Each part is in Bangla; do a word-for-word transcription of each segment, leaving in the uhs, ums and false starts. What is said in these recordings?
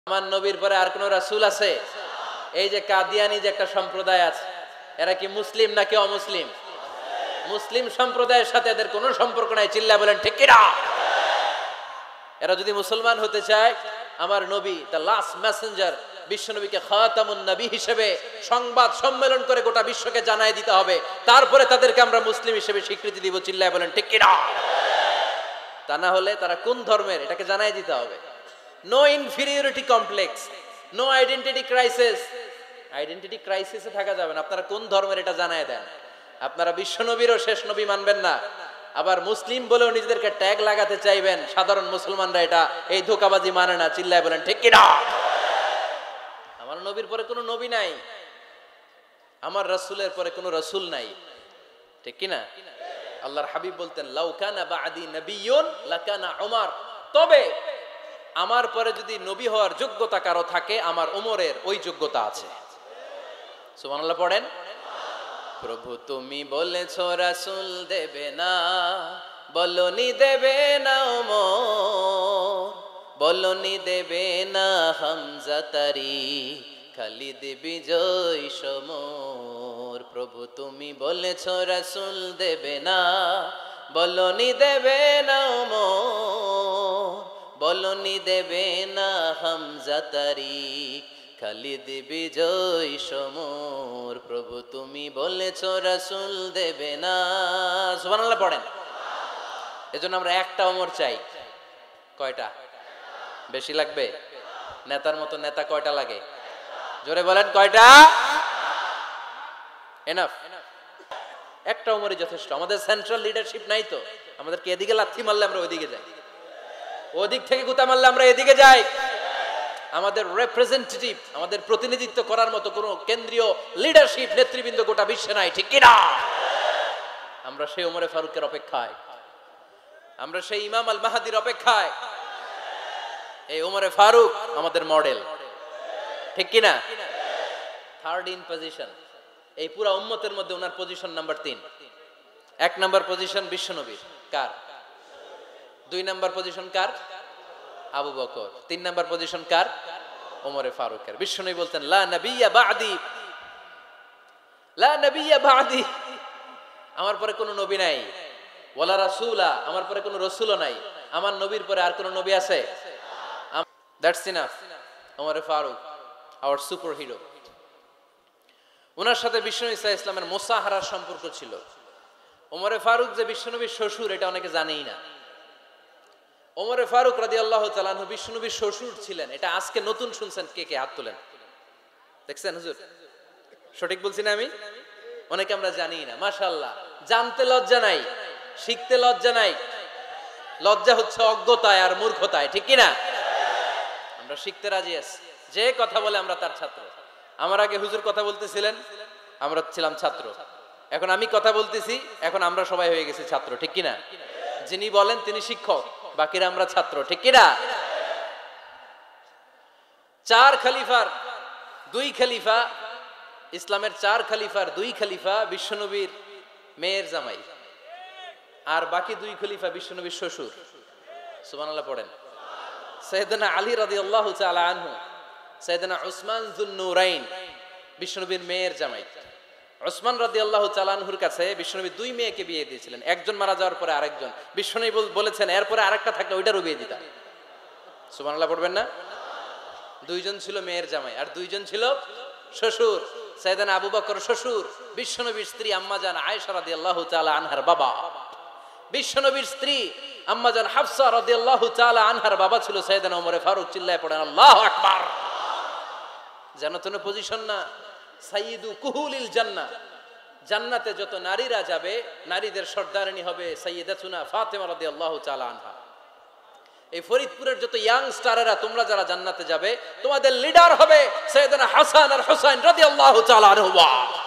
আমার নবীর পরে আর কোন রাসূল আছে? এই যে কাদিয়ানি যে একটা সম্প্রদায় আছে, এরা কি মুসলিম নাকি অমুসলিম? মুসলিম সম্প্রদায়ের সাথে এদের কোনো সম্পর্ক নাই। চিল্লা বলেন ঠিক কি না? এরা যদি মুসলমান হতে চায়, আমার নবী দ্য লাস্ট মেসেঞ্জার বিশ্ব নবীকে খাতামুন নবী হিসেবে সংবাদ সম্মেলন করে গোটা বিশ্বকে জানাই দিতে হবে, তারপরে তাদেরকে আমরা মুসলিম হিসেবে স্বীকৃতি দিব। চিল্লায় বলেন ঠিক কি না? তা না হলে তারা কোন ধর্মের এটাকে জানাই দিতে হবে। No inferiority complex, no identity crisis. Identity ক্রাইসিসে থাকা যাবে না। আপনারা কোন ধর্মের এটা জানায় দেন। আপনারা বিশ্ব নবীরও শেষ নবী মানবেন না, আবার মুসলিম বলেও নিজেদেরকে ট্যাগ লাগাতে চাইবেন। সাধারণ মুসলমানরা এটা এই ধোঁকাবাজি মানে না। চিল্লায় বলেন ঠিক কি না? আমার নবীর পরে কোনো নবী নাই, আমার রাসূলের পরে কোনো রাসূল নাই, ঠিক কি না? আল্লাহর হাবিব বলতেন লাউ কানা বা'দি নাবিয়্যুন লাকানা উমর, তবে আমার পরে যদি নবী হওয়ার যোগ্যতা কারো থাকে, আমার ওমরের ওই যোগ্যতা আছে। সুবহানাল্লাহ পড়েন। প্রভু তুমি বলেছো রাসূল দেবে না, বলনি দেবে না ওমর, বলনি দেবে না হামজা তারি, খালিদ বিজয় সমর। প্রভু তুমি বলেছো রাসূল দেবে না, বলনি দেবে না ওমর, বলনি দেবে না হামজা তারি, খালিদ বিজয় সমর। প্রভু তুমি বলেছো রাসূল দেবে না। সুবহানাল্লাহ পড়েন। এজন্য আমরা একটা ওমর চাই। কয়টা? বেশি লাগবে? নেতার মতো নেতা কয়টা লাগে? জোরে বলেন কয়টা? এনাফ। একটা ওমরই যথেষ্ট। আমাদের সেন্ট্রাল লিডারশিপ নাই তো, আমাদেরকে এদিকে লাথি মারলে আমরা ওইদিকে যাই, ওদিক থেকে গুতা মারলে আমরা এদিকে যাই। আমাদের রিপ্রেজেন্টেটিভ, আমাদের প্রতিনিধিত্ব করার মতো কোন কেন্দ্রীয় লিডারশিপ নেতৃবৃন্দ গোটা বিশ্বে নাই, ঠিক কি না? আমরা সেই ওমরে ফারুকের অপেক্ষায়, আমরা সেই ইমাম আল মাহদির অপেক্ষায়। এই ওমরে ফারুক আমাদের মডেল, ঠিক কি না? থার্ড ইন পজিশন এই পুরা উম্মতের মধ্যে ওনার পজিশন নাম্বার তিন। এক নাম্বার পজিশন বিশ্বনবীর, কার? দুই নাম্বার পজিশন কার? Abu Bakr. তিন নাম্বার পজিশন কার? ওমরে ফারুকের। বিশ্বনবী বলতেন লা নবিয়্যা বা'দি, লা নবিয়্যা বা'দি, আমার পরে কোনো নবী নাই। ওয়ালা রাসূলা, আমার পরে কোনো রাসূলও নাই। আমার নবীর পরে আর কোনো নবী আছে? That's enough. ওমরে ফারুক আওয়ার সুপার হিরো। ওনার সাথে বিশ্বনবী সাল্লাল্লাহু আলাইহি ওয়াসাল্লামের মুসাহারার সম্পর্ক ছিল। ওমরে ফারুক যে বিশ্বনবীর শ্বশুর, এটা অনেকে জানেই না। ওমরে ফারুক রাদিয়াল্লাহু তাআলা আনহু বিশ্বনবীর শ্বশুর ছিলেন। এটা আজকে নতুন শুনছেন, কে কে হাত তোলেন? দেখছেন হুজুর? সঠিক বলছি না আমি? অনেকে আমরা জানি না। মাশাআল্লাহ, জানতে লজ্জা নাই, শিখতে লজ্জা নাই। লজ্জা হচ্ছে অজ্ঞতায় আর মূর্খতায়, ঠিক কি না? আমরা শিখতে রাজি আছি। যে কথা বলে আমরা তার ছাত্র। আমার আগে হুজুর কথা বলতেছিলেন, আমরা ছিলাম ছাত্র। এখন আমি কথা বলতেছি, এখন আমরা সবাই হয়ে গেছি ছাত্র, ঠিক কি না? যিনি বলেন তিনি শিক্ষক, বাকিরা আমরা ছাত্র, ঠিক কি না? চার খলিফার দুই খলিফা, ইসলামের চার খলিফার দুই খলিফা বিশ্বনবীর মেয়ের জামাই, আর বাকি দুই খলিফা বিশ্বনবীর শ্বশুর। সুবহানাল্লাহ পড়েন। সাইয়েদনা আলী রাদিয়াল্লাহু তাআলা আনহু, সাইয়েদনা উসমান যুন নূরাইন বিশ্বনবীর মেয়ের জামাই। উসমান রাদিয়াল্লাহু তাআলা আনহুর কাছে বিশ্বনবী দুই মেয়েকে বিয়ে দিয়েছিলেন। একজন মারা যাওয়ার পরে আরেকজন। বিশ্বনবী বলেছেন এরপরে আরেকটা থাকলে ওইটারও বিয়ে দিতাম। সুবহানাল্লাহ পড়বেন না? দুইজন ছিল মেয়ের জামাই আর দুইজন ছিল শ্বশুর। সাইয়েদনা আবু বকর শ্বশুর, বিশ্বনবীর স্ত্রী আম্মাজান আয়েশা রাদিয়াল্লাহু তাআলা আনহার বাবা। বিশ্বনবীর স্ত্রী আম্মাজান হাফসা রাদিয়াল্লাহু তাআলা আনহার বাবা ছিল সাইয়েদনা ওমরে ফারুক। চিল্লায় পড়েন আল্লাহু আকবার। যেন তেন পজিশন না, সাইয়্যিদু কুহুলিল জান্নাহ। জান্নাতে যত নারীরা যাবে, নারীদের সর্দারিনী হবে সাইয়্যিদাতুনা ফাতেমা রাদিয়াল্লাহু তাআলা আনহা। এই ফরিদপুরের যত ইয়াং স্টারেরা, তোমরা যারা জান্নাতে যাবে, তোমাদের লিডার হবে সাইয়েদনা হাসান আর হুসাইন রাদিয়াল্লাহু তাআলা আনহুমা।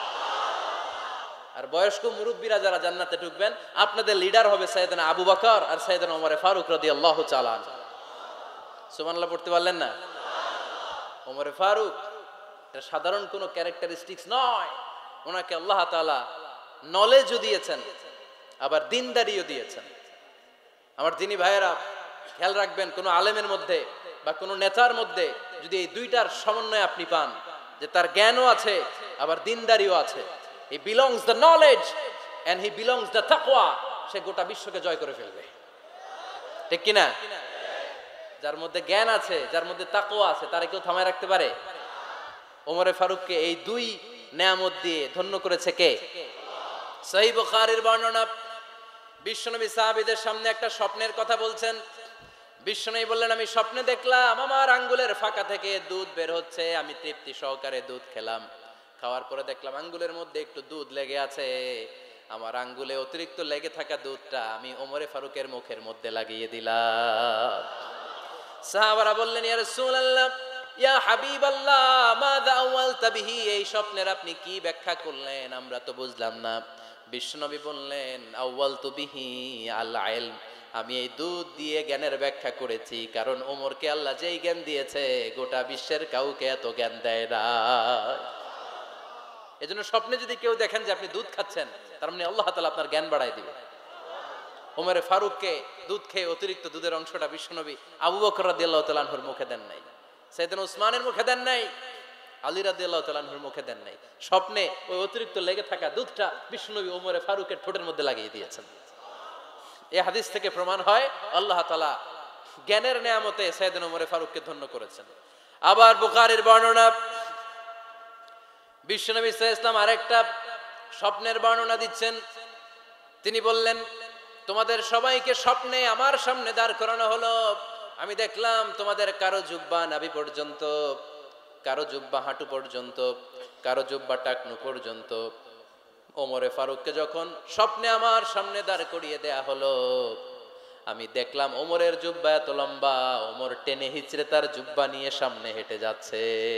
আর বয়স্ক মুরব্বীরা যারা জান্নাতে ঢুকবেন, আপনাদের লিডার হবে সাইয়েদনা আবু বকর আর সাইয়েদনা ওমরে ফারুক রাদিয়াল্লাহু তাআলা আনহু। সুবহানাল্লাহ পড়তে পারলেন না? ওমরে ফারুক এটা সাধারণ কোনো ক্যারেক্টারিস্টিক্স নয়। ওনাকে আল্লাহ তাআলা নলেজও দিয়েছেন, আবার দিনদারিও দিয়েছেন। আমার দিনী ভাইয়েরা, খেয়াল রাখবেন, কোন আলেমের মধ্যে বা কোন নেতার মধ্যে যদি এই দুইটার সমন্বয় আপনি পান, যে তার জ্ঞানও আছে আবার দিনদারিও আছে, he belongs the knowledge and he belongs the তাকওয়া, সে গোটা বিশ্বকে জয় করে ফেলবে। ঠিক কিনা? যার মধ্যে জ্ঞান আছে, যার মধ্যে তাকওয়া আছে, তারে কেউ থামায় রাখতে পারে? ওমরে ফারুককে এই দুই নেয়ামত দিয়ে ধন্য করেছে কে? সহিহ বুখারীর বর্ণনা, বিশ্বনবী সাহাবীদের সামনে একটা স্বপ্নের কথা বলছেন। বিশ্বনবী বললেন, আমি স্বপ্নে দেখলাম আমার আঙ্গুলের ফাঁকা থেকে দুধ বের হচ্ছে, আমি তৃপ্তি সহকারে দুধ খেলাম। খাওয়ার পরে দেখলাম আঙ্গুলের মধ্যে একটু দুধ লেগে আছে। আমার আঙ্গুলে অতিরিক্ত লেগে থাকা দুধটা আমি ওমরে ফারুকের মুখের মধ্যে লাগিয়ে দিলাম। সাহাবারা বললেন, ইয়া রাসূলুল্লাহ, ইয়া হাবিবাল্লাহ, মাযা আওয়ালতা বিহি, এই স্বপ্নের আপনি কি ব্যাখ্যা করলেন, আমরা তো বুঝলাম না। বিশ্বনবী বললেন, আওয়ালতু বিহি আল ইলম, আমি এই দুধ দিয়ে জ্ঞানের ব্যাখ্যা করেছি, কারণ ওমরকে আল্লাহ যেই জ্ঞান দিয়েছে গোটা বিশ্বের কাউকে এত জ্ঞান দেয় না। এজন্য স্বপ্নে যদি কেউ দেখেন যে আপনি দুধ খাচ্ছেন, তার মানে আল্লাহ তাআলা আপনার জ্ঞান বাড়ায় দিবে। ওমরে ফারুককে দুধ খেয়ে অতিরিক্ত দুধের অংশটা বিশ্বনবী আবু বকর রাদিয়াল্লাহু তাআলা আনহুর মুখে দেন নাই, সাইয়েদনা উসমানের মুখে দেন নাই, আলী রাদিয়াল্লাহু তাআলা আনহুর মুখে দেন নাই। স্বপ্নে ওই অতিরিক্ত লেগে থাকা দুধটা বিশ্বনবী ওমরে ফারুকের ঠোঁটের মধ্যে লাগিয়ে দিয়েছেন। এই হাদিস থেকে প্রমাণ হয় আল্লাহ তাআলা জ্ঞানের নেয়ামতে সাইয়েদনা ওমরে ফারুককে ধন্য করেছেন। আবার বুখারীর বর্ণনা, বিশ্বনবী সাল্লাল্লাহু আলাইহি ওয়াসাল্লাম আরেকটা স্বপ্নের বর্ণনা দিচ্ছেন। তিনি বললেন, তোমাদের সবাইকে স্বপ্নে আমার সামনে দাঁড় করানো হলো। আমি দেখলাম তোমাদের কারো জুব্বা নাভি পর্যন্ত, কারো জুব্বা হাঁটু পর্যন্ত, কারো জুব্বা টাকনু পর্যন্ত। ওমরে ফারুককে যখন স্বপ্নে আমার সামনে দাঁড় করিয়ে দেয়া হলো, আমি দেখলাম ওমরের জুব্বা এত লম্বা, ওমর টেনে হিচড়ে তার জুব্বা নিয়ে সামনে হেঁটে যাচ্ছে।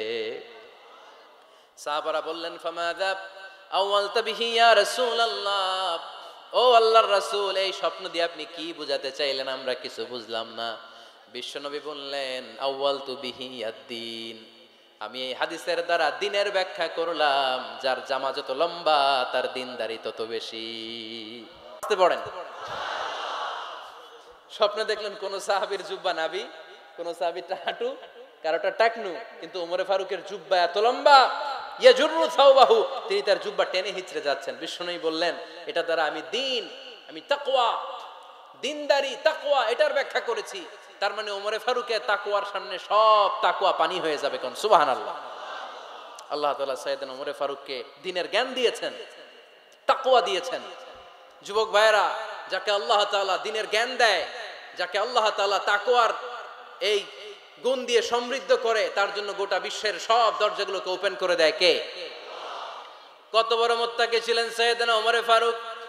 সাহাবারা বললেন, ফামাযা আওয়ালতা বিহি ইয়া রাসূলুল্লাহ, ও আল্লাহর রাসূল, এই স্বপ্ন দিয়ে আপনি কি বুঝাতে চাইলেন, আমরা কিছু বুঝলাম না। বিশ্বনবী বললেন, আউয়ালতু বিহি আদ-দীন, আমি এই হাদিসের দ্বারা দ্বীনের ব্যাখ্যা করলাম, যার জামা যত লম্বা তার দ্বীনদারি তত বেশি। বুঝতে পারেন? স্বপ্নে দেখলেন কোন সাহাবীর জুব্বা নাভি, কোন সাহাবীর হাঁটু, কারোটা টাকনু, কিন্তু ওমরে ফারুকের জুব্বা এত লম্বা, ইয়াজুরু সাওবাহু, তিনি তার জুব্বা টেনে হিচড়ে যাচ্ছেন। বিশ্বনবী বললেন, এটা দ্বারা আমি দ্বীন, আমি তাকওয়া, দ্বীনদারি, তাকওয়া, এটার ব্যাখ্যা করেছি। তার মানে ওমরে ফারুকের তাকওয়ার সামনে সব তাকওয়া পানি হয়ে যাবে। কোন সুবহানাল্লাহ। আল্লাহ তাআলা সাইয়েদনা ওমরে ফারুককে দ্বীনের জ্ঞান দিয়েছেন, তাকওয়া দিয়েছেন। যুবক ভাইরা, যাকে আল্লাহ তাআলা দ্বীনের জ্ঞান দেয়, যাকে আল্লাহ তাআলা তাকওয়ার এই গুণ দিয়ে সমৃদ্ধ করে, তার জন্য গোটা বিশ্বের সব দরজাগুলোকে ওপেন করে দেয় কে? কত বড় মুত্তাকি ছিলেন সাইয়েদনা ওমরে ফারুক।